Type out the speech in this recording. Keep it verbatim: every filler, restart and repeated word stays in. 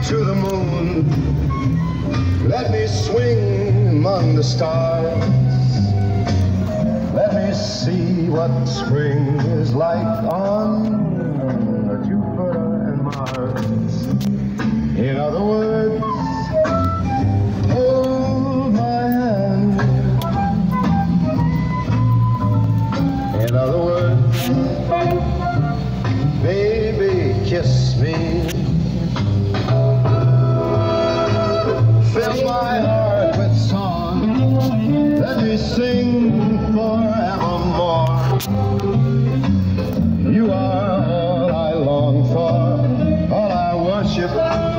to the moon. Let me swing among the stars. Let me see what spring is like on Jupiter and Mars. In other words, hold my hand. In other words, baby, kiss me. Fill my heart with song. Let me sing forevermore. You are all I long for, all I worship.